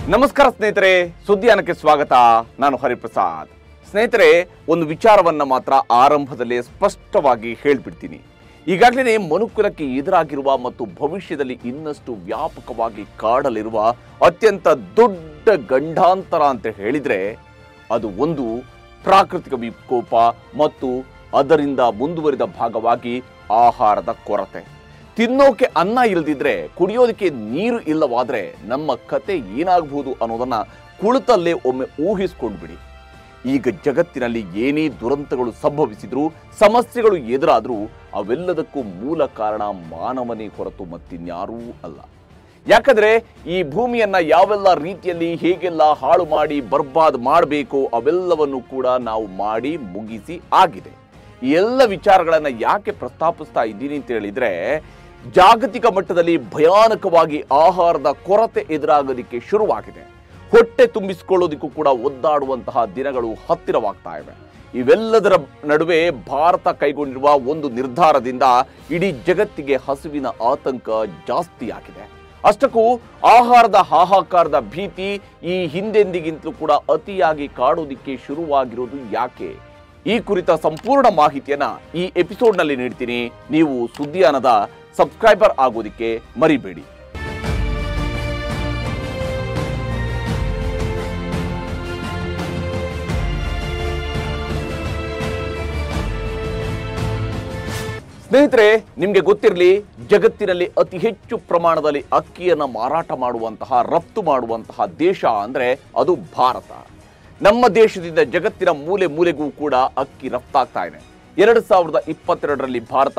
ನಮಸ್ಕಾರ ಸ್ನೇಹಿತರೆ, ಸುದ್ದಿಯಾನಕ್ಕೆ ಸ್ವಾಗತ. ನಾನು ಹರಿಪ್ರಸಾದ್. ಸ್ನೇಹಿತರೆ, ಒಂದು ವಿಚಾರವನ್ನ ಮಾತ್ರ ಆರಂಭದಲ್ಲೇ ಸ್ಪಷ್ಟವಾಗಿ ಹೇಳ್ಬಿಡ್ತೀನಿ. ಈಗಾಗಲೇ ಮನುಕುಲಕ್ಕೆ ಎದುರಾಗಿರುವ ಮತ್ತು ಭವಿಷ್ಯದಲ್ಲಿ ಇನ್ನಷ್ಟು ವ್ಯಾಪಕವಾಗಿ ಕಾಡಲಿರುವ ಅತ್ಯಂತ ದೊಡ್ಡ ಗಂಡಾಂತರ ಅಂತ ಹೇಳಿದ್ರೆ ಅದು ಒಂದು ಪ್ರಾಕೃತಿಕ ವಿಕೋಪ ಮತ್ತು ಅದರಿಂದ ಮುಂದುವರಿದ ಭಾಗವಾಗಿ ಆಹಾರದ ಕೊರತೆ. ತಿನ್ನೋಕೆ ಅನ್ನ ಇಲ್ಲದಿದ್ರೆ, ಕುಡಿಯೋದಕ್ಕೆ ನೀರು ಇಲ್ಲವಾದ್ರೆ ನಮ್ಮ ಕತೆ ಏನಾಗಬಹುದು ಅನ್ನೋದನ್ನ ಕುಳಿತಲ್ಲೇ ಒಮ್ಮೆ ಊಹಿಸ್ಕೊಂಡ್ಬಿಡಿ. ಈಗ ಜಗತ್ತಿನಲ್ಲಿ ಏನೇ ದುರಂತಗಳು ಸಂಭವಿಸಿದ್ರು, ಸಮಸ್ಯೆಗಳು ಎದುರಾದ್ರೂ ಅವೆಲ್ಲದಕ್ಕೂ ಮೂಲ ಕಾರಣ ಮಾನವನೇ ಹೊರತು ಮತ್ತಿನ್ಯಾರೂ ಅಲ್ಲ. ಯಾಕಂದ್ರೆ ಈ ಭೂಮಿಯನ್ನ ಯಾವೆಲ್ಲ ರೀತಿಯಲ್ಲಿ ಹೇಗೆಲ್ಲ ಹಾಳು ಮಾಡಿ ಬರ್ಬಾದ್ ಮಾಡಬೇಕು ಅವೆಲ್ಲವನ್ನು ಕೂಡ ನಾವು ಮಾಡಿ ಮುಗಿಸಿ ಆಗಿದೆ. ಈ ಎಲ್ಲ ವಿಚಾರಗಳನ್ನ ಯಾಕೆ ಪ್ರಸ್ತಾಪಿಸ್ತಾ ಇದ್ದೀನಿ ಅಂತ ಹೇಳಿದ್ರೆ, ಜಾಗತಿಕ ಮಟ್ಟದಲ್ಲಿ ಭಯಾನಕವಾಗಿ ಆಹಾರದ ಕೊರತೆ ಎದುರಾಗೋದಕ್ಕೆ ಶುರುವಾಗಿದೆ. ಹೊಟ್ಟೆ ತುಂಬಿಸಿಕೊಳ್ಳೋದಕ್ಕೂ ಕೂಡ ಒದ್ದಾಡುವಂತಹ ದಿನಗಳು ಹತ್ತಿರವಾಗ್ತಾ ಇವೆ. ಇವೆಲ್ಲದರ ನಡುವೆ ಭಾರತ ಕೈಗೊಂಡಿರುವ ಒಂದು ನಿರ್ಧಾರದಿಂದ ಇಡೀ ಜಗತ್ತಿಗೆ ಹಸುವಿನ ಆತಂಕ ಜಾಸ್ತಿಯಾಗಿದೆ. ಅಷ್ಟಕ್ಕೂ ಆಹಾರದ ಹಾಹಾಕಾರದ ಭೀತಿ ಈ ಹಿಂದೆಂದಿಗಿಂತಲೂ ಕೂಡ ಅತಿಯಾಗಿ ಕಾಡೋದಿಕ್ಕೆ ಶುರುವಾಗಿರೋದು ಯಾಕೆ? ಈ ಕುರಿತ ಸಂಪೂರ್ಣ ಮಾಹಿತಿಯನ್ನ ಈ ಎಪಿಸೋಡ್ನಲ್ಲಿ ನೀಡ್ತೀನಿ. ನೀವು ಸುದ್ದಿಯಾನದ ಸಬ್ಸ್ಕ್ರೈಬರ್ ಆಗೋದಿಕ್ಕೆ ಮರಿಬೇಡಿ. ಸ್ನೇಹಿತರೆ, ನಿಮಗೆ ಗೊತ್ತಿರಲಿ, ಜಗತ್ತಿನಲ್ಲಿ ಅತಿ ಹೆಚ್ಚು ಪ್ರಮಾಣದಲ್ಲಿ ಅಕ್ಕಿಯನ್ನು ಮಾರಾಟ ಮಾಡುವಂತಹ, ರಫ್ತು ಮಾಡುವಂತಹ ದೇಶ ಅಂದ್ರೆ ಅದು ಭಾರತ. ನಮ್ಮ ದೇಶದಿಂದ ಜಗತ್ತಿನ ಮೂಲೆ ಮೂಲೆಗೂ ಕೂಡ ಅಕ್ಕಿ ರಫ್ತಾಗ್ತಾ ಇದೆ. 2022ರಲ್ಲಿ ಭಾರತ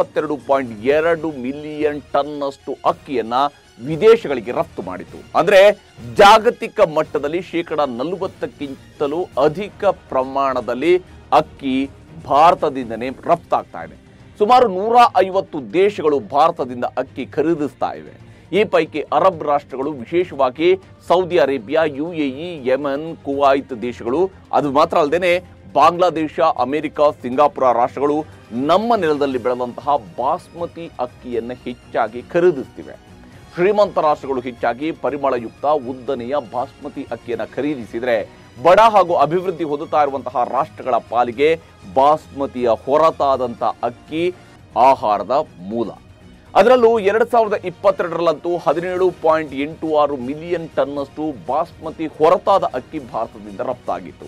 22.2 ಮಿಲಿಯನ್ ಟನ್ನಷ್ಟು ಅಕ್ಕಿಯನ್ನ ವಿದೇಶಗಳಿಗೆ ರಫ್ತು ಮಾಡಿತು. ಅಂದ್ರೆ ಜಾಗತಿಕ ಮಟ್ಟದಲ್ಲಿ 40%ಕ್ಕಿಂತಲೂ ಅಧಿಕ ಪ್ರಮಾಣದಲ್ಲಿ ಅಕ್ಕಿ ಭಾರತದಿಂದನೇ ರಫ್ತಾಗ್ತಾ ಇದೆ. ಸುಮಾರು 150 ದೇಶಗಳು ಭಾರತದಿಂದ ಅಕ್ಕಿ ಖರೀದಿಸ್ತಾ ಇವೆ. ಈ ಪೈಕಿ ಅರಬ್ ರಾಷ್ಟ್ರಗಳು, ವಿಶೇಷವಾಗಿ Saudi Arabia, UAE, Yemen, Kuwait ದೇಶಗಳು, ಅದು ಮಾತ್ರ ಅಲ್ಲದೆ ಬಾಂಗ್ಲಾದೇಶ, ಅಮೆರಿಕ, ಸಿಂಗಾಪುರ ರಾಷ್ಟ್ರಗಳು ನಮ್ಮ ನೆಲದಲ್ಲಿ ಬೆಳೆದಂತಹ ಬಾಸ್ಮತಿ ಅಕ್ಕಿಯನ್ನು ಹೆಚ್ಚಾಗಿ ಖರೀದಿಸ್ತಿವೆ. ಶ್ರೀಮಂತ ರಾಷ್ಟ್ರಗಳು ಹೆಚ್ಚಾಗಿ ಪರಿಮಳಯುಕ್ತ ಉದ್ದನೆಯ ಬಾಸ್ಮತಿ ಅಕ್ಕಿಯನ್ನು ಖರೀದಿಸಿದರೆ, ಬಡ ಹಾಗೂ ಅಭಿವೃದ್ಧಿ ಹೊಂದುತ್ತಾ ಇರುವಂತಹ ರಾಷ್ಟ್ರಗಳ ಪಾಲಿಗೆ ಬಾಸ್ಮತಿಯ ಹೊರತಾದಂಥ ಅಕ್ಕಿ ಆಹಾರದ ಮೂಲ. ಅದರಲ್ಲೂ 2022ರಲ್ಲಂತೂ 17.86 ಮಿಲಿಯನ್ ಟನ್ನಷ್ಟು ಬಾಸ್ಮತಿ ಹೊರತಾದ ಅಕ್ಕಿ ಭಾರತದಿಂದ ರಫ್ತಾಗಿತ್ತು.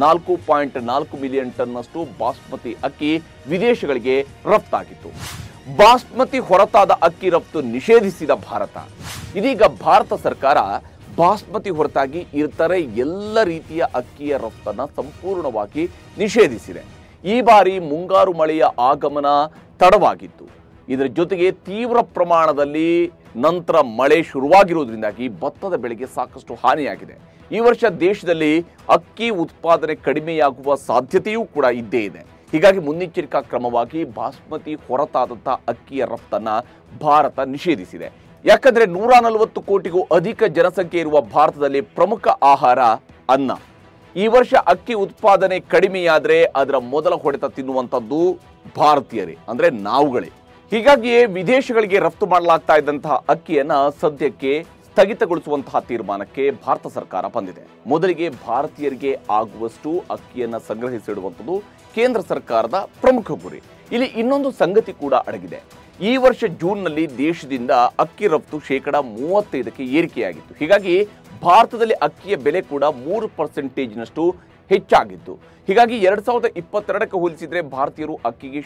4.4 ಮಿಲಿಯನ್ ಟನ್ನಷ್ಟು ಬಾಸ್ಮತಿ ಅಕ್ಕಿ ವಿದೇಶಗಳಿಗೆ ರಫ್ತಾಗಿತ್ತು. ಬಾಸ್ಮತಿ ಹೊರತಾದ ಅಕ್ಕಿ ರಫ್ತು ನಿಷೇಧಿಸಿದ ಭಾರತ ಇದೀಗ ಭಾರತ ಸರ್ಕಾರ ಬಾಸ್ಮತಿ ಹೊರತಾಗಿ ಇತರೆ ಎಲ್ಲ ರೀತಿಯ ಅಕ್ಕಿಯ ರಫ್ತನ್ನು ಸಂಪೂರ್ಣವಾಗಿ ನಿಷೇಧಿಸಿದೆ. ಈ ಬಾರಿ ಮುಂಗಾರು ಮಳೆಯ ಆಗಮನ ತಡವಾಗಿತ್ತು. ಇದರ ಜೊತೆಗೆ ತೀವ್ರ ಪ್ರಮಾಣದಲ್ಲಿ ನಂತರ ಮಳೆ ಶುರುವಾಗಿರುವುದರಿಂದಾಗಿ ಭತ್ತದ ಬೆಳೆಗೆ ಸಾಕಷ್ಟು ಹಾನಿಯಾಗಿದೆ. ಈ ವರ್ಷ ದೇಶದಲ್ಲಿ ಅಕ್ಕಿ ಉತ್ಪಾದನೆ ಕಡಿಮೆಯಾಗುವ ಸಾಧ್ಯತೆಯೂ ಕೂಡ ಇದ್ದೇ ಇದೆ. ಹೀಗಾಗಿ ಮುನ್ನೆಚ್ಚರಿಕಾ ಕ್ರಮವಾಗಿ ಬಾಸ್ಮತಿ ಹೊರತಾದಂಥ ಅಕ್ಕಿಯ ರಫ್ತನ್ನ ಭಾರತ ನಿಷೇಧಿಸಿದೆ. ಯಾಕಂದ್ರೆ 140 ಕೋಟಿಗೂ ಅಧಿಕ ಜನಸಂಖ್ಯೆ ಇರುವ ಭಾರತದಲ್ಲಿ ಪ್ರಮುಖ ಆಹಾರ ಅನ್ನ. ಈ ವರ್ಷ ಅಕ್ಕಿ ಉತ್ಪಾದನೆ ಕಡಿಮೆಯಾದ್ರೆ ಅದರ ಮೊದಲ ಹೊಡೆತ ತಿನ್ನುವಂಥದ್ದು ಭಾರತೀಯರೇ, ಅಂದ್ರೆ ನಾವುಗಳೇ. ಹೀಗಾಗಿಯೇ ವಿದೇಶಗಳಿಗೆ ರಫ್ತು ಮಾಡಲಾಗ್ತಾ ಇದ್ದಂತಹ ಅಕ್ಕಿಯನ್ನ ಸದ್ಯಕ್ಕೆ ಸ್ಥಗಿತಗೊಳಿಸುವಂತಹ ತೀರ್ಮಾನಕ್ಕೆ ಭಾರತ ಸರ್ಕಾರ ಬಂದಿದೆ. ಮೊದಲಿಗೆ ಭಾರತೀಯರಿಗೆ ಆಗುವಷ್ಟು ಅಕ್ಕಿಯನ್ನ ಸಂಗ್ರಹಿಸಿಡುವಂಥದ್ದು ಕೇಂದ್ರ ಸರ್ಕಾರದ ಪ್ರಮುಖ ಗುರಿ. ಇಲ್ಲಿ ಇನ್ನೊಂದು ಸಂಗತಿ ಕೂಡ ಅಡಗಿದೆ. ಈ ವರ್ಷ ಜೂನ್ನಲ್ಲಿ ದೇಶದಿಂದ ಅಕ್ಕಿ ರಫ್ತು 35% ಏರಿಕೆಯಾಗಿತ್ತು. ಹೀಗಾಗಿ ಭಾರತದಲ್ಲಿ ಅಕ್ಕಿಯ ಬೆಲೆ ಕೂಡ 3%ನಷ್ಟು ಹೆಚ್ಚಾಗಿತ್ತು. ಹೀಗಾಗಿ 2022ಕ್ಕೆ ಹೋಲಿಸಿದ್ರೆ ಭಾರತೀಯರು ಅಕ್ಕಿಗೆ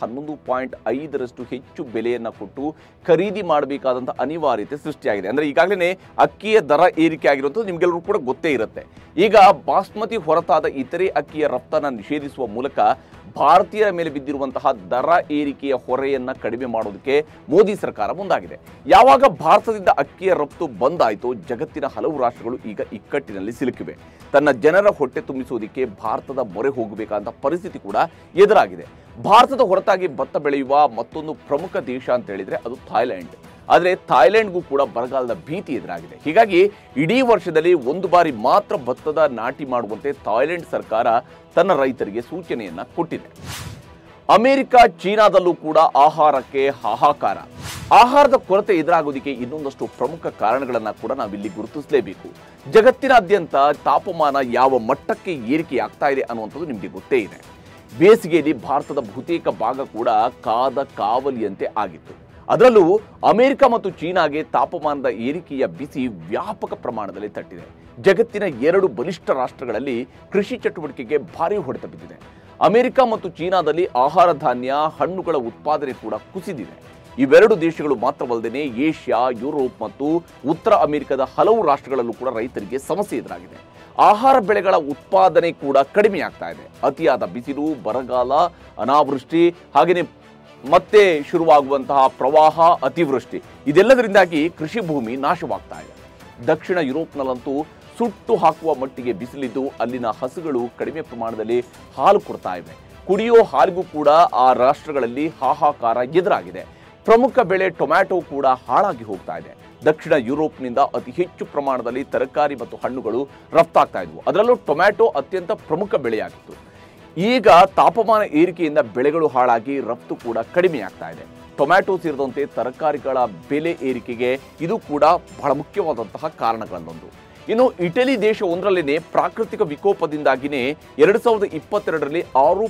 11.5% ಹೆಚ್ಚು ಬೆಲೆಯನ್ನು ಕೊಟ್ಟು ಖರೀದಿ ಮಾಡಬೇಕಾದಂಥ ಅನಿವಾರ್ಯತೆ ಸೃಷ್ಟಿಯಾಗಿದೆ. ಅಂದರೆ ಈಗಾಗಲೇ ಅಕ್ಕಿಯ ದರ ಏರಿಕೆ ಆಗಿರುವಂಥದ್ದು ನಿಮಗೆಲ್ಲರೂ ಕೂಡ ಗೊತ್ತೇ ಇರುತ್ತೆ. ಈಗ ಬಾಸ್ಮತಿ ಹೊರತಾದ ಇತರೆ ಅಕ್ಕಿಯ ರಫ್ತನ್ನು ನಿಷೇಧಿಸುವ ಮೂಲಕ ಭಾರತೀಯರ ಮೇಲೆ ಬಿದ್ದಿರುವಂತಹ ದರ ಏರಿಕೆಯ ಹೊರೆಯನ್ನು ಕಡಿಮೆ ಮಾಡೋದಕ್ಕೆ ಮೋದಿ ಸರ್ಕಾರ ಮುಂದಾಗಿದೆ. ಯಾವಾಗ ಭಾರತದಿಂದ ಅಕ್ಕಿಯ ರಫ್ತು ಬಂದಾಯಿತು, ಜಗತ್ತಿನ ಹಲವು ರಾಷ್ಟ್ರಗಳು ಈಗ ಇಕ್ಕಟ್ಟಿನಲ್ಲಿ ಸಿಲುಕಿವೆ. ತನ್ನ ಜನರ ಹೊಟ್ಟೆ ತುಂಬಿಸುವುದಕ್ಕೆ ಭಾರತದ ಮೊರೆ ಹೋಗಬೇಕಾದ ಪರಿಸ್ಥಿತಿ ಕೂಡ ಎದುರಾಗಿದೆ. ಭಾರತದ ಹೊರತಾಗಿ ಭತ್ತ ಬೆಳೆಯುವ ಮತ್ತೊಂದು ಪ್ರಮುಖ ದೇಶ ಅಂತ ಹೇಳಿದ್ರೆ ಅದು ಥಾಯ್ಲೆಂಡ್. ಆದರೆ ಥಾಯ್ಲೆಂಡ್ಗೂ ಕೂಡ ಬರಗಾಲದ ಭೀತಿ ಎದುರಾಗಿದೆ. ಹೀಗಾಗಿ ಇಡೀ ವರ್ಷದಲ್ಲಿ ಒಂದು ಬಾರಿ ಮಾತ್ರ ಭತ್ತದ ನಾಟಿ ಮಾಡುವಂತೆ ಥಾಯ್ಲೆಂಡ್ ಸರ್ಕಾರ ತನ್ನ ರೈತರಿಗೆ ಸೂಚನೆಯನ್ನ ಕೊಟ್ಟಿದೆ. ಅಮೆರಿಕ, ಚೀನಾದಲ್ಲೂ ಕೂಡ ಆಹಾರಕ್ಕೆ ಹಾಹಾಕಾರ. ಆಹಾರದ ಕೊರತೆ ಎದುರಾಗೋದಕ್ಕೆ ಇನ್ನೊಂದಷ್ಟು ಪ್ರಮುಖ ಕಾರಣಗಳನ್ನು ಕೂಡ ನಾವಿಲ್ಲಿ ಗುರುತಿಸಲೇಬೇಕು. ಜಗತ್ತಿನಾದ್ಯಂತ ತಾಪಮಾನ ಯಾವ ಮಟ್ಟಕ್ಕೆ ಏರಿಕೆಯಾಗ್ತಾ ಇದೆ ಅನ್ನುವಂಥದ್ದು ನಿಮಗೆ ಗೊತ್ತೇ ಇದೆ. ಬೇಸಿಗೆಯಲ್ಲಿ ಭಾರತದ ಬಹುತೇಕ ಭಾಗ ಕೂಡ ಕಾದ ಕಾವಲಿಯಂತೆ ಆಗಿತ್ತು. ಅದರಲ್ಲೂ ಅಮೆರಿಕ ಮತ್ತು ಚೀನಾಗೆ ತಾಪಮಾನದ ಏರಿಕೆಯ ಬಿಸಿ ವ್ಯಾಪಕ ಪ್ರಮಾಣದಲ್ಲಿ ತಟ್ಟಿದೆ. ಜಗತ್ತಿನ 2 ಬಲಿಷ್ಠ ರಾಷ್ಟ್ರಗಳಲ್ಲಿ ಕೃಷಿ ಚಟುವಟಿಕೆಗೆ ಭಾರಿ ಹೊಡೆತ ಬಿದ್ದಿದೆ. ಅಮೆರಿಕ ಮತ್ತು ಚೀನಾದಲ್ಲಿ ಆಹಾರ ಧಾನ್ಯ, ಹಣ್ಣುಗಳ ಉತ್ಪಾದನೆ ಕೂಡ ಕುಸಿದಿದೆ. ಇವೆರಡು ದೇಶಗಳು ಮಾತ್ರವಲ್ಲದೆ ಏಷ್ಯಾ, ಯುರೋಪ್ ಮತ್ತು ಉತ್ತರ ಅಮೆರಿಕದ ಹಲವು ರಾಷ್ಟ್ರಗಳಲ್ಲೂ ಕೂಡ ರೈತರಿಗೆ ಸಮಸ್ಯೆ ಎದುರಾಗಿದೆ. ಆಹಾರ ಬೆಳೆಗಳ ಉತ್ಪಾದನೆ ಕೂಡ ಕಡಿಮೆಯಾಗ್ತಾ ಇದೆ. ಅತಿಯಾದ ಬಿಸಿಲು, ಬರಗಾಲ, ಅನಾವೃಷ್ಟಿ, ಹಾಗೆಯೇ ಮತ್ತೆ ಶುರುವಾಗುವಂತಹ ಪ್ರವಾಹ, ಅತಿವೃಷ್ಟಿ ಇದೆಲ್ಲದರಿಂದಾಗಿ ಕೃಷಿ ಭೂಮಿ ನಾಶವಾಗ್ತಾ ಇದೆ. ದಕ್ಷಿಣ ಯುರೋಪ್ನಲ್ಲಂತೂ ಸುಟ್ಟು ಹಾಕುವ ಮಟ್ಟಿಗೆ ಬಿಸಿಲಿದ್ದು ಅಲ್ಲಿನ ಹಸುಗಳು ಕಡಿಮೆ ಪ್ರಮಾಣದಲ್ಲಿ ಹಾಲು ಕೊಡ್ತಾ ಇವೆ. ಕುಡಿಯೋ ಹಾಲಿಗೂ ಕೂಡ ಆ ರಾಷ್ಟ್ರಗಳಲ್ಲಿ ಹಾಹಾಕಾರ ಎದುರಾಗಿದೆ. ಪ್ರಮುಖ ಬೆಳೆ ಟೊಮ್ಯಾಟೊ ಕೂಡ ಹಾಳಾಗಿ ಹೋಗ್ತಾ ಇದೆ. ದಕ್ಷಿಣ ಯುರೋಪ್ನಿಂದ ಅತಿ ಹೆಚ್ಚು ಪ್ರಮಾಣದಲ್ಲಿ ತರಕಾರಿ ಮತ್ತು ಹಣ್ಣುಗಳು ರಫ್ತಾಗ್ತಾ ಇದ್ವು. ಅದರಲ್ಲೂ ಟೊಮ್ಯಾಟೊ ಅತ್ಯಂತ ಪ್ರಮುಖ ಬೆಳೆಯಾಗಿತ್ತು. ಈಗ ತಾಪಮಾನ ಏರಿಕೆಯಿಂದ ಬೆಳೆಗಳು ಹಾಳಾಗಿ ರಫ್ತು ಕೂಡ ಕಡಿಮೆಯಾಗ್ತಾ ಇದೆ. ಟೊಮ್ಯಾಟೊ ಸೇರಿದಂತೆ ತರಕಾರಿಗಳ ಬೆಲೆ ಏರಿಕೆಗೆ ಇದು ಕೂಡ ಬಹಳ ಮುಖ್ಯವಾದಂತಹ ಕಾರಣಗಳಲ್ಲೊಂದು. ಇನ್ನು ಇಟಲಿ ದೇಶ ಒಂದರಲ್ಲೇ ಪ್ರಾಕೃತಿಕ ವಿಕೋಪದಿಂದಾಗಿಯೇ 2022ರಲ್ಲಿ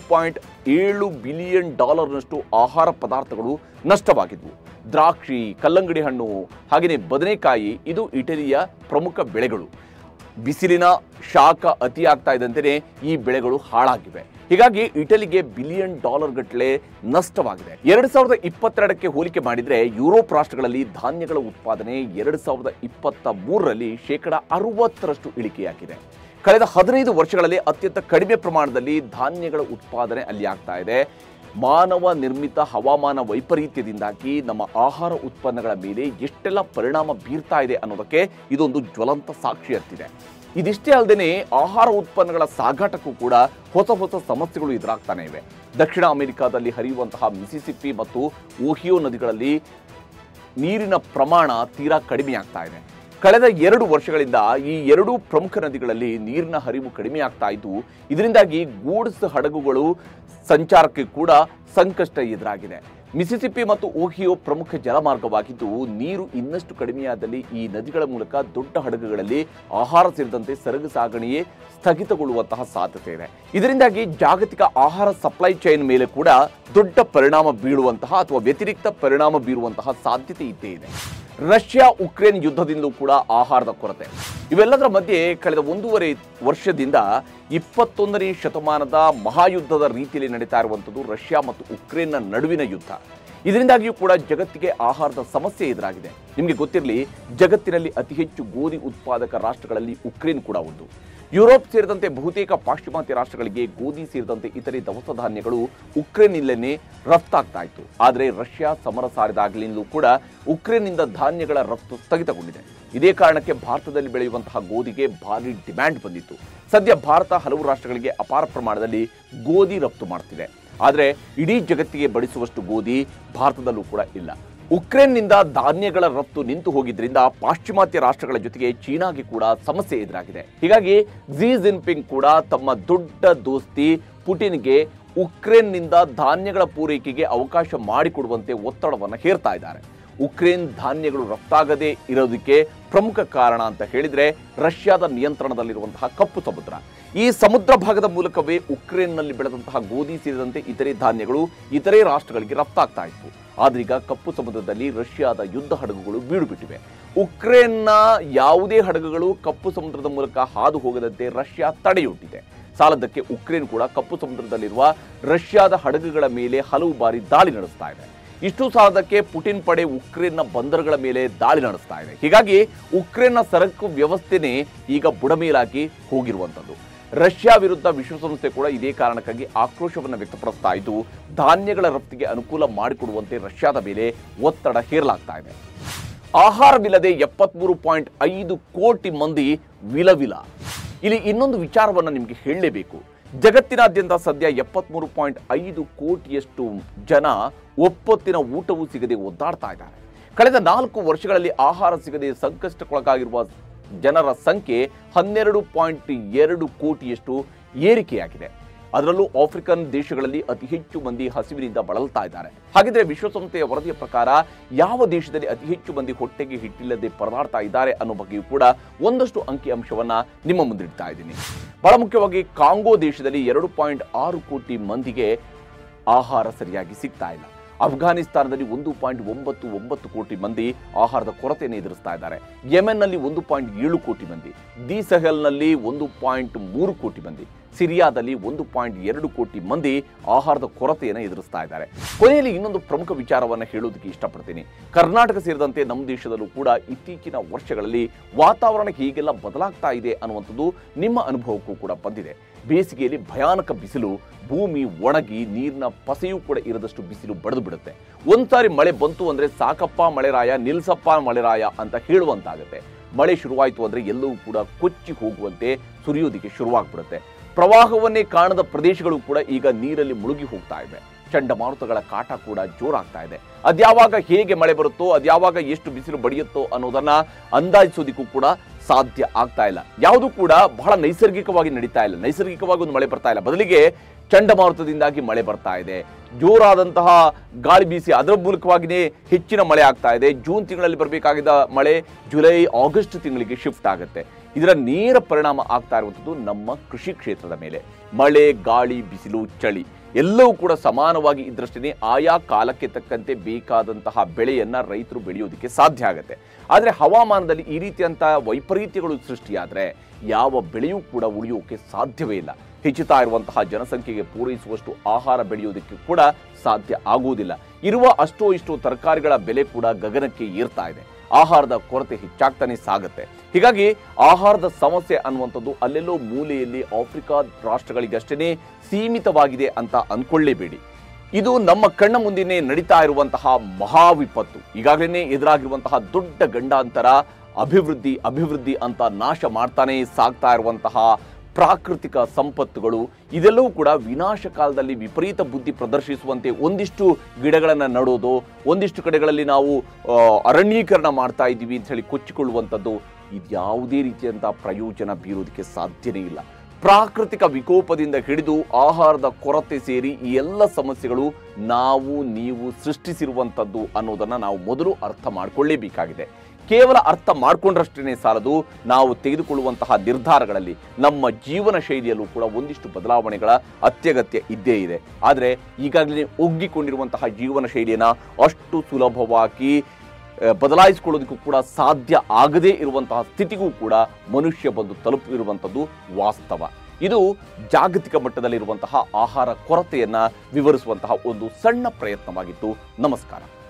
$6.7 ಬಿಲಿಯನ್ ಆಹಾರ ಪದಾರ್ಥಗಳು ನಷ್ಟವಾಗಿದ್ವು. ದ್ರಾಕ್ಷಿ, ಕಲ್ಲಂಗಡಿ ಹಣ್ಣು, ಹಾಗೆಯೇ ಬದನೆಕಾಯಿ ಇದು ಇಟಲಿಯ ಪ್ರಮುಖ ಬೆಳೆಗಳು. ಬಿಸಿಲಿನ ಶಾಖ ಅತಿಯಾಗ್ತಾ ಇದ್ದಂತೆಯೇ ಈ ಬೆಳೆಗಳು ಹಾಳಾಗಿವೆ. ಹೀಗಾಗಿ ಇಟಲಿಗೆ $1 ಬಿಲಿಯನ್ ಗಟ್ಟಲೆ ನಷ್ಟವಾಗಿದೆ. 2022ಕ್ಕೆ ಹೋಲಿಕೆ ಮಾಡಿದರೆ ಯುರೋಪ್ ರಾಷ್ಟ್ರಗಳಲ್ಲಿ ಧಾನ್ಯಗಳ ಉತ್ಪಾದನೆ 2023ರಲ್ಲಿ %60 ಇಳಿಕೆಯಾಗಿದೆ. ಕಳೆದ 15 ವರ್ಷಗಳಲ್ಲಿ ಅತ್ಯಂತ ಕಡಿಮೆ ಪ್ರಮಾಣದಲ್ಲಿ ಧಾನ್ಯಗಳ ಉತ್ಪಾದನೆ ಅಲ್ಲಿ ಆಗ್ತಾ ಇದೆ. ಮಾನವ ನಿರ್ಮಿತ ಹವಾಮಾನ ವೈಪರೀತ್ಯದಿಂದಾಗಿ ನಮ್ಮ ಆಹಾರ ಉತ್ಪನ್ನಗಳ ಮೇಲೆ ಎಷ್ಟೆಲ್ಲ ಪರಿಣಾಮ ಬೀರ್ತಾ ಇದೆ ಅನ್ನೋದಕ್ಕೆ ಇದೊಂದು ಜ್ವಲಂತ ಸಾಕ್ಷಿಯಂತಿದೆ. ಇದಿಷ್ಟೇ ಅಲ್ಲದೆ ಆಹಾರ ಉತ್ಪನ್ನಗಳ ಸಾಗಾಟಕ್ಕೂ ಕೂಡ ಹೊಸ ಸಮಸ್ಯೆಗಳು ಎದುರಾಗ್ತಾನೆ ಇವೆ. ದಕ್ಷಿಣ ಅಮೆರಿಕಾದಲ್ಲಿ ಹರಿಯುವಂತಹ ಮಿಸಿಸಿಪ್ಪಿ ಮತ್ತು ಓಹಿಯೋ ನದಿಗಳಲ್ಲಿ ನೀರಿನ ಪ್ರಮಾಣ ತೀರಾ ಕಡಿಮೆಯಾಗ್ತಾ ಇದೆ. ಕಳೆದ 2 ವರ್ಷಗಳಿಂದ ಈ 2 ಪ್ರಮುಖ ನದಿಗಳಲ್ಲಿ ನೀರಿನ ಹರಿವು ಕಡಿಮೆಯಾಗ್ತಾ ಇದ್ದು ಇದರಿಂದಾಗಿ ಗೂಡ್ಸ್ ಹಡಗುಗಳು ಸಂಚಾರಕ್ಕೆ ಕೂಡ ಸಂಕಷ್ಟ ಎದುರಾಗಿದೆ. ಮಿಸಿಸಿಪ್ಪಿ ಮತ್ತು ಓಹಿಯೋ ಪ್ರಮುಖ ಜಲಮಾರ್ಗವಾಗಿದ್ದು ನೀರು ಇನ್ನಷ್ಟು ಕಡಿಮೆಯಾದಲ್ಲಿ ಈ ನದಿಗಳ ಮೂಲಕ ದೊಡ್ಡ ಹಡಗುಗಳಲ್ಲಿ ಆಹಾರ ಸೇರಿದಂತೆ ಸರಕು ಸಾಗಣೆಯೇ ಸ್ಥಗಿತಗೊಳ್ಳುವಂತಹ ಸಾಧ್ಯತೆ ಇದೆ. ಇದರಿಂದಾಗಿ ಜಾಗತಿಕ ಆಹಾರ ಸಪ್ಲೈ ಚೈನ್ ಮೇಲೆ ಕೂಡ ದೊಡ್ಡ ಪರಿಣಾಮ ಬೀಳುವಂತಹ ಅಥವಾ ವ್ಯತಿರಿಕ್ತ ಪರಿಣಾಮ ಬೀರುವಂತಹ ಸಾಧ್ಯತೆ ಇದ್ದೇ ಇದೆ. ರಷ್ಯಾ ಉಕ್ರೇನ್ ಯುದ್ಧದಿಂದಲೂ ಕೂಡ ಆಹಾರದ ಕೊರತೆ. ಇವೆಲ್ಲದರ ಮಧ್ಯೆ ಕಳೆದ 1.5 ವರ್ಷದಿಂದ 21ನೇ ಶತಮಾನದ ಮಹಾಯುದ್ಧದ ರೀತಿಯಲ್ಲಿ ನಡೀತಾ ಇರುವಂಥದ್ದು ರಷ್ಯಾ ಮತ್ತು ಉಕ್ರೇನ್ನ ನಡುವಿನ ಯುದ್ಧ. ಇದರಿಂದಾಗಿಯೂ ಕೂಡ ಜಗತ್ತಿಗೆ ಆಹಾರದ ಸಮಸ್ಯೆ ಎದುರಾಗಿದೆ. ನಿಮಗೆ ಗೊತ್ತಿರಲಿ, ಜಗತ್ತಿನಲ್ಲಿ ಅತಿ ಹೆಚ್ಚು ಗೋಧಿ ಉತ್ಪಾದಕ ರಾಷ್ಟ್ರಗಳಲ್ಲಿ ಉಕ್ರೇನ್ ಕೂಡ ಒಂದು. ಯುರೋಪ್ ಸೇರಿದಂತೆ ಬಹುತೇಕ ಪಾಶ್ಚಿಮಾತ್ಯ ರಾಷ್ಟ್ರಗಳಿಗೆ ಗೋಧಿ ಸೇರಿದಂತೆ ಇತರೆ ದವಸ ಧಾನ್ಯಗಳು ಉಕ್ರೇನ್ನಲ್ಲೇ ರಫ್ತಾಗ್ತಾ ಇತ್ತು. ಆದರೆ ರಷ್ಯಾ ಸಮರ ಸಾರಿದಾಗಲಿಂದಲೂ ಕೂಡ ಉಕ್ರೇನ್ನಿಂದ ಧಾನ್ಯಗಳ ರಫ್ತು ಸ್ಥಗಿತಗೊಂಡಿದೆ. ಇದೇ ಕಾರಣಕ್ಕೆ ಭಾರತದಲ್ಲಿ ಬೆಳೆಯುವಂತಹ ಗೋಧಿಗೆ ಭಾರಿ ಡಿಮ್ಯಾಂಡ್ ಬಂದಿತ್ತು. ಸದ್ಯ ಭಾರತ ಹಲವು ರಾಷ್ಟ್ರಗಳಿಗೆ ಅಪಾರ ಪ್ರಮಾಣದಲ್ಲಿ ಗೋಧಿ ರಫ್ತು ಮಾಡ್ತಿದೆ. ಆದರೆ ಇಡೀ ಜಗತ್ತಿಗೆ ಬಡಿಸುವಷ್ಟು ಗೋಧಿ ಭಾರತದಲ್ಲೂ ಕೂಡ ಇಲ್ಲ. ಉಕ್ರೇನ್ನಿಂದ ಧಾನ್ಯಗಳ ರಫ್ತು ನಿಂತು ಹೋಗಿದ್ರಿಂದ ಪಾಶ್ಚಿಮಾತ್ಯ ರಾಷ್ಟ್ರಗಳ ಜೊತೆಗೆ ಚೀನಾಗೆ ಕೂಡ ಸಮಸ್ಯೆ ಎದುರಾಗಿದೆ. ಹೀಗಾಗಿ ಕ್ಸಿ ಜಿನ್ಪಿಂಗ್ ಕೂಡ ತಮ್ಮ ದೊಡ್ಡ ದೋಸ್ತಿ ಪುಟಿನ್ಗೆ ಉಕ್ರೇನ್ನಿಂದ ಧಾನ್ಯಗಳ ಪೂರೈಕೆಗೆ ಅವಕಾಶ ಮಾಡಿಕೊಡುವಂತೆ ಒತ್ತಡವನ್ನು ಹೇರ್ತಾ ಇದ್ದಾರೆ. ಉಕ್ರೇನ್ ಧಾನ್ಯಗಳು ರಫ್ತಾಗದೇ ಇರೋದಕ್ಕೆ ಪ್ರಮುಖ ಕಾರಣ ಅಂತ ಹೇಳಿದ್ರೆ ರಷ್ಯಾದ ನಿಯಂತ್ರಣದಲ್ಲಿರುವಂತಹ ಕಪ್ಪು ಸಮುದ್ರ. ಈ ಸಮುದ್ರ ಭಾಗದ ಮೂಲಕವೇ ಉಕ್ರೇನ್ನಲ್ಲಿ ಬೆಳೆದಂತಹ ಗೋಧಿ ಸೇರಿದಂತೆ ಇತರೆ ಧಾನ್ಯಗಳು ಇತರೆ ರಾಷ್ಟ್ರಗಳಿಗೆ ರಫ್ತಾಗ್ತಾ ಇತ್ತು. ಆದ್ರೀಗ ಕಪ್ಪು ಸಮುದ್ರದಲ್ಲಿ ರಷ್ಯಾದ ಯುದ್ಧ ಹಡಗುಗಳು ಬೀಡು ಬಿಟ್ಟಿವೆ. ಉಕ್ರೇನ್ನ ಯಾವುದೇ ಹಡಗುಗಳು ಕಪ್ಪು ಸಮುದ್ರದ ಮೂಲಕ ಹಾದು ಹೋಗದಂತೆ ರಷ್ಯಾ ತಡೆಯೊಡ್ಡಿದೆ. ಸಾಲದಕ್ಕೆ ಉಕ್ರೇನ್ ಕೂಡ ಕಪ್ಪು ಸಮುದ್ರದಲ್ಲಿರುವ ರಷ್ಯಾದ ಹಡಗುಗಳ ಮೇಲೆ ಹಲವು ಬಾರಿ ದಾಳಿ ನಡೆಸ್ತಾ ಇದೆ. ಇಷ್ಟು ಸಾಲದಕ್ಕೆ ಪುಟಿನ್ ಪಡೆ ಉಕ್ರೇನ್ನ ಬಂದರುಗಳ ಮೇಲೆ ದಾಳಿ ನಡೆಸ್ತಾ ಇದೆ. ಹೀಗಾಗಿ ಉಕ್ರೇನ್ನ ಸರಕು ವ್ಯವಸ್ಥೆನೇ ಈಗ ಬುಡಮೇಲಾಗಿ ಹೋಗಿರುವಂಥದ್ದು. ರಷ್ಯಾ ವಿರುದ್ಧ ವಿಶ್ವಸಂಸ್ಥೆ ಕೂಡ ಇದೇ ಕಾರಣಕ್ಕಾಗಿ ಆಕ್ರೋಶವನ್ನು ವ್ಯಕ್ತಪಡಿಸ್ತಾ ಇದ್ದು ಧಾನ್ಯಗಳ ರಫ್ತಿಗೆ ಅನುಕೂಲ ಮಾಡಿಕೊಡುವಂತೆ ರಷ್ಯಾದ ಮೇಲೆ ಒತ್ತಡ ಹೇರಲಾಗ್ತಾ ಇದೆ. ಆಹಾರವಿಲ್ಲದೆ 73.5 ಕೋಟಿ ಮಂದಿ ವಿಲವಿಲ. ಇಲ್ಲಿ ಇನ್ನೊಂದು ವಿಚಾರವನ್ನು ನಿಮಗೆ ಹೇಳಲೇಬೇಕು. ಜಗತ್ತಿನಾದ್ಯಂತ ಸದ್ಯ 73.5 ಕೋಟಿಯಷ್ಟು ಜನ ಒಪ್ಪತ್ತಿನ ಊಟವೂ ಸಿಗದೆ ಒದ್ದಾಡ್ತಾ ಇದ್ದಾರೆ. ಕಳೆದ 4 ವರ್ಷಗಳಲ್ಲಿ ಆಹಾರ ಸಿಗದೆ ಸಂಕಷ್ಟಕ್ಕೊಳಗಾಗಿರುವ ಜನರ ಸಂಖ್ಯೆ 12.2 ಕೋಟಿಯಷ್ಟು ಏರಿಕೆಯಾಗಿದೆ. ಅದರಲ್ಲೂ ಆಫ್ರಿಕನ್ ದೇಶಗಳಲ್ಲಿ ಅತಿ ಹೆಚ್ಚು ಮಂದಿ ಹಸಿವಿನಿಂದ ಬಳಲ್ತಾ ಇದ್ದಾರೆ. ಹಾಗಿದ್ರೆ ವಿಶ್ವಸಂಸ್ಥೆಯ ವರದಿಯ ಪ್ರಕಾರ ಯಾವ ದೇಶದಲ್ಲಿ ಅತಿ ಹೆಚ್ಚು ಮಂದಿ ಹೊಟ್ಟೆಗೆ ಹಿಟ್ಟಿಲ್ಲದೆ ಪರದಾಡ್ತಾ ಇದ್ದಾರೆ ಅನ್ನೋ ಬಗ್ಗೆಯೂ ಕೂಡ ಒಂದಷ್ಟು ಅಂಕಿಅಂಶವನ್ನ ನಿಮ್ಮ ಮುಂದಿಡ್ತಾ ಇದ್ದೀನಿ. ಬಹಳ ಮುಖ್ಯವಾಗಿ ಕಾಂಗೋ ದೇಶದಲ್ಲಿ 2.6 ಕೋಟಿ ಮಂದಿಗೆ ಆಹಾರ ಸರಿಯಾಗಿ ಸಿಗ್ತಾ ಇಲ್ಲ. ಅಫ್ಘಾನಿಸ್ತಾನದಲ್ಲಿ 1.99 ಕೋಟಿ ಮಂದಿ ಆಹಾರದ ಕೊರತೆಯನ್ನು ಎದುರಿಸ್ತಾ ಇದ್ದಾರೆ. ಯೆಮೆನ್ನಲ್ಲಿ 1.7 ಕೋಟಿ ಮಂದಿ, ದಿ ಸಹೆಲ್ನಲ್ಲಿ 1.3 ಕೋಟಿ ಮಂದಿ, ಸಿರಿಯಾದಲ್ಲಿ 1.2 ಕೋಟಿ ಮಂದಿ ಆಹಾರದ ಕೊರತೆಯನ್ನು ಎದುರಿಸ್ತಾ ಇದ್ದಾರೆ. ಕೊನೆಯಲ್ಲಿ ಇನ್ನೊಂದು ಪ್ರಮುಖ ವಿಚಾರವನ್ನು ಹೇಳೋದಕ್ಕೆ ಇಷ್ಟಪಡ್ತೀನಿ. ಕರ್ನಾಟಕ ಸೇರಿದಂತೆ ನಮ್ಮ ದೇಶದಲ್ಲೂ ಕೂಡ ಇತ್ತೀಚಿನ ವರ್ಷಗಳಲ್ಲಿ ವಾತಾವರಣ ಹೇಗೆಲ್ಲ ಬದಲಾಗ್ತಾ ಇದೆ ಅನ್ನುವಂಥದ್ದು ನಿಮ್ಮ ಅನುಭವಕ್ಕೂ ಕೂಡ ಬಂದಿದೆ. ಬೇಸಿಗೆಯಲ್ಲಿ ಭಯಾನಕ ಬಿಸಿಲು, ಭೂಮಿ ಒಣಗಿ ನೀರಿನ ಪಸೆಯೂ ಕೂಡ ಇರದಷ್ಟು ಬಿಸಿಲು ಬಡಿದು ಬಿಡುತ್ತೆ. ಒಂದ್ಸಾರಿ ಮಳೆ ಬಂತು ಅಂದ್ರೆ ಸಾಕಪ್ಪ ಮಳೆರಾಯ, ನಿಲ್ಸಪ್ಪ ಮಳೆರಾಯ ಅಂತ ಹೇಳುವಂತಾಗುತ್ತೆ. ಮಳೆ ಶುರುವಾಯಿತು ಅಂದ್ರೆ ಎಲ್ಲವೂ ಕೂಡ ಕೊಚ್ಚಿ ಹೋಗುವಂತೆ ಸುರಿಯೋದಿಕ್ಕೆ ಶುರುವಾಗ್ಬಿಡುತ್ತೆ. ಪ್ರವಾಹವನ್ನೇ ಕಾಣದ ಪ್ರದೇಶಗಳು ಕೂಡ ಈಗ ನೀರಲ್ಲಿ ಮುಳುಗಿ ಹೋಗ್ತಾ ಇವೆ. ಚಂಡಮಾರುತಗಳ ಕಾಟ ಕೂಡ ಜೋರಾಗ್ತಾ ಇದೆ. ಅದ್ಯಾವಾಗ ಹೇಗೆ ಮಳೆ ಬರುತ್ತೋ, ಅದ್ಯಾವಾಗ ಎಷ್ಟು ಬಿಸಿಲು ಬಡಿಯುತ್ತೋ ಅನ್ನೋದನ್ನ ಅಂದಾಜಿಸೋದಿಕ್ಕೂ ಕೂಡ ಸಾಧ್ಯ ಆಗ್ತಾ ಇಲ್ಲ. ಯಾವುದು ಕೂಡ ಬಹಳ ನೈಸರ್ಗಿಕವಾಗಿ ನಡೀತಾ ಇಲ್ಲ. ನೈಸರ್ಗಿಕವಾಗಿ ಒಂದು ಮಳೆ ಬರ್ತಾ ಇಲ್ಲ, ಬದಲಿಗೆ ಚಂಡಮಾರುತದಿಂದಾಗಿ ಮಳೆ ಬರ್ತಾ ಇದೆ. ಜೋರಾದಂತಹ ಗಾಳಿ ಬೀಸಿ ಅದರ ಮೂಲಕವಾಗಿಯೇ ಹೆಚ್ಚಿನ ಮಳೆ ಆಗ್ತಾ ಇದೆ. ಜೂನ್ ತಿಂಗಳಲ್ಲಿ ಬರಬೇಕಾಗಿದ್ದ ಮಳೆ ಜುಲೈ ಆಗಸ್ಟ್ ತಿಂಗಳಿಗೆ ಶಿಫ್ಟ್ ಆಗುತ್ತೆ. ಇದರ ನೇರ ಪರಿಣಾಮ ಆಗ್ತಾ ಇರುವಂಥದ್ದು ನಮ್ಮ ಕೃಷಿ ಕ್ಷೇತ್ರದ ಮೇಲೆ. ಮಳೆ, ಗಾಳಿ, ಬಿಸಿಲು, ಚಳಿ ಎಲ್ಲವೂ ಕೂಡ ಸಮಾನವಾಗಿ ಇದ್ದರಷ್ಟೇ ಆಯಾ ಕಾಲಕ್ಕೆ ತಕ್ಕಂತೆ ಬೇಕಾದಂತಹ ಬೆಳೆಯನ್ನ ರೈತರು ಬೆಳೆಯೋದಕ್ಕೆ ಸಾಧ್ಯ ಆಗುತ್ತೆ. ಆದರೆ ಹವಾಮಾನದಲ್ಲಿ ಈ ರೀತಿಯಂತಹ ವೈಪರೀತ್ಯಗಳು ಸೃಷ್ಟಿಯಾದರೆ ಯಾವ ಬೆಳೆಯೂ ಕೂಡ ಉಳಿಯೋಕೆ ಸಾಧ್ಯವೇ ಇಲ್ಲ. ಹೆಚ್ಚುತ್ತಾ ಇರುವಂತಹ ಜನಸಂಖ್ಯೆಗೆ ಪೂರೈಸುವಷ್ಟು ಆಹಾರ ಬೆಳೆಯೋದಕ್ಕೆ ಕೂಡ ಸಾಧ್ಯ ಆಗುವುದಿಲ್ಲ. ಇರುವ ಅಷ್ಟೋ ಇಷ್ಟೋ ತರಕಾರಿಗಳ ಬೆಲೆ ಕೂಡ ಗಗನಕ್ಕೆ ಏರ್ತಾ ಇದೆ. ಆಹಾರದ ಕೊರತೆ ಹೆಚ್ಚಾಗ್ತಾನೆ ಸಾಗುತ್ತೆ. ಹೀಗಾಗಿ ಆಹಾರದ ಸಮಸ್ಯೆ ಅನ್ನುವಂಥದ್ದು ಅಲ್ಲೆಲ್ಲೋ ಮೂಲೆಯಲ್ಲಿ ಆಫ್ರಿಕಾ ರಾಷ್ಟ್ರಗಳಿಗಷ್ಟೇ ಸೀಮಿತವಾಗಿದೆ ಅಂತ ಅಂದ್ಕೊಳ್ಳೇಬೇಡಿ. ಇದು ನಮ್ಮ ಕಣ್ಣ ಮುಂದಿನೇ ನಡೀತಾ ಇರುವಂತಹ ಮಹಾವಿಪತ್ತು. ಈಗಾಗಲೇ ಎದುರಾಗಿರುವಂತಹ ದೊಡ್ಡ ಗಂಡಾಂತರ ಅಭಿವೃದ್ಧಿ ಅಂತ ನಾಶ ಮಾಡ್ತಾನೆ ಸಾಗ್ತಾ ಇರುವಂತಹ ಪ್ರಾಕೃತಿಕ ಸಂಪತ್ತುಗಳು ಇದೆಲ್ಲವೂ ಕೂಡ ವಿನಾಶ ಕಾಲದಲ್ಲಿ ವಿಪರೀತ ಬುದ್ಧಿ ಪ್ರದರ್ಶಿಸುವಂತೆ ಒಂದಿಷ್ಟು ಗಿಡಗಳನ್ನು ನಡೋದು, ಒಂದಿಷ್ಟು ಕಡೆಗಳಲ್ಲಿ ನಾವು ಅರಣ್ಯೀಕರಣ ಮಾಡ್ತಾ ಇದ್ದೀವಿ ಅಂತ ಹೇಳಿ ಕೊಚ್ಚಿಕೊಳ್ಳುವಂಥದ್ದು, ಇದ್ಯಾವುದೇ ರೀತಿಯಂತಹ ಪ್ರಯೋಜನ ಬೀರೋದಕ್ಕೆ ಸಾಧ್ಯನೇ ಇಲ್ಲ. ಪ್ರಾಕೃತಿಕ ವಿಕೋಪದಿಂದ ಹಿಡಿದು ಆಹಾರದ ಕೊರತೆ ಸೇರಿ ಈ ಎಲ್ಲ ಸಮಸ್ಯೆಗಳು ನೀವು ಸೃಷ್ಟಿಸಿರುವಂಥದ್ದು ಅನ್ನೋದನ್ನು ನಾವು ಮೊದಲು ಅರ್ಥ ಮಾಡಿಕೊಳ್ಳೇಬೇಕಾಗಿದೆ. ಕೇವಲ ಅರ್ಥ ಮಾಡಿಕೊಂಡ್ರಷ್ಟೇ ಸಾಲದು, ನಾವು ತೆಗೆದುಕೊಳ್ಳುವಂತಹ ನಿರ್ಧಾರಗಳಲ್ಲಿ ನಮ್ಮ ಜೀವನ ಶೈಲಿಯಲ್ಲೂ ಕೂಡ ಒಂದಿಷ್ಟು ಬದಲಾವಣೆಗಳ ಅತ್ಯಗತ್ಯ ಇದ್ದೇ ಇದೆ. ಆದರೆ ಈಗಾಗಲೇ ಒಗ್ಗಿಕೊಂಡಿರುವಂತಹ ಜೀವನ ಶೈಲಿಯನ್ನು ಅಷ್ಟು ಸುಲಭವಾಗಿ ಬದಲಾಯಿಸಿಕೊಳ್ಳೋದಕ್ಕೂ ಕೂಡ ಸಾಧ್ಯ ಆಗದೇ ಇರುವಂತಹ ಸ್ಥಿತಿಗೂ ಕೂಡ ಮನುಷ್ಯ ಬಂದು ತಲುಪಿರುವಂಥದ್ದು ವಾಸ್ತವ. ಇದು ಜಾಗತಿಕ ಮಟ್ಟದಲ್ಲಿರುವಂತಹ ಆಹಾರ ಕೊರತೆಯನ್ನು ವಿವರಿಸುವಂತಹ ಒಂದು ಸಣ್ಣ ಪ್ರಯತ್ನವಾಗಿತ್ತು. ನಮಸ್ಕಾರ.